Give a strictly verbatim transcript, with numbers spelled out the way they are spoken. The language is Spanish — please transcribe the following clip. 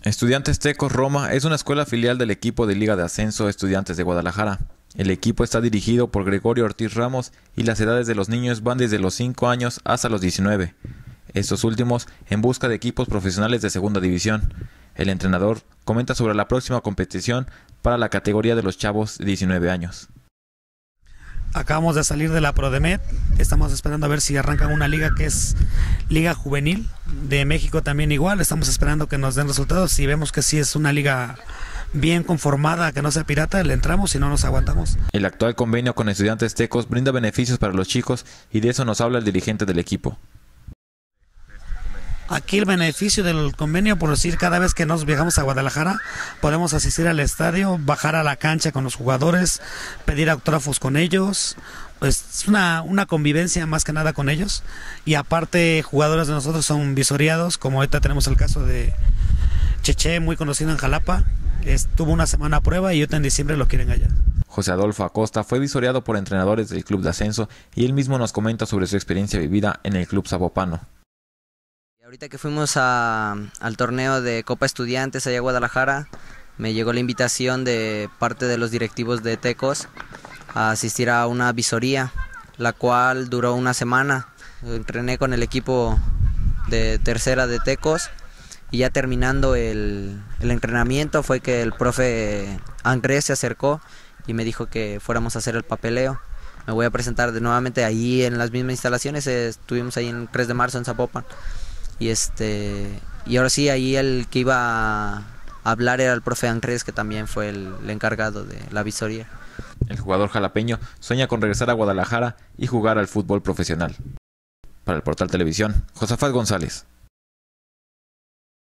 Estudiantes Tecos Roma es una escuela filial del equipo de Liga de Ascenso Estudiantes de Guadalajara. El equipo está dirigido por Gregorio Ortiz Ramos y las edades de los niños van desde los cinco años hasta los diecinueve. Estos últimos en busca de equipos profesionales de segunda división. El entrenador comenta sobre la próxima competición para la categoría de los chavos de diecinueve años. Acabamos de salir de la Prodemed, estamos esperando a ver si arrancan una liga que es Liga Juvenil, de México también igual, estamos esperando que nos den resultados. Si vemos que sí es una liga bien conformada, que no sea pirata, le entramos y no nos aguantamos. El actual convenio con Estudiantes Tecos brinda beneficios para los chicos y de eso nos habla el dirigente del equipo. Aquí el beneficio del convenio, por decir, cada vez que nos viajamos a Guadalajara, podemos asistir al estadio, bajar a la cancha con los jugadores, pedir autógrafos con ellos, pues es una, una convivencia más que nada con ellos. Y aparte, jugadores de nosotros son visoriados, como ahorita tenemos el caso de Cheche, muy conocido en Jalapa, estuvo una semana a prueba y ahorita en diciembre lo quieren allá. José Adolfo Acosta fue visoreado por entrenadores del club de ascenso y él mismo nos comenta sobre su experiencia vivida en el club zabopano. Ahorita que fuimos a, al torneo de Copa Estudiantes allá a Guadalajara, me llegó la invitación de parte de los directivos de Tecos a asistir a una visoría, la cual duró una semana. Entrené con el equipo de tercera de Tecos y ya terminando el, el entrenamiento fue que el profe Andrés se acercó y me dijo que fuéramos a hacer el papeleo. Me voy a presentar de nuevamente ahí en las mismas instalaciones, estuvimos ahí en tres de marzo en Zapopan. Y este y ahora sí, ahí el que iba a hablar era el profe Andrés, que también fue el, el encargado de la visoría. El jugador jalapeño sueña con regresar a Guadalajara y jugar al fútbol profesional. Para el Portal Televisión, Josafat González.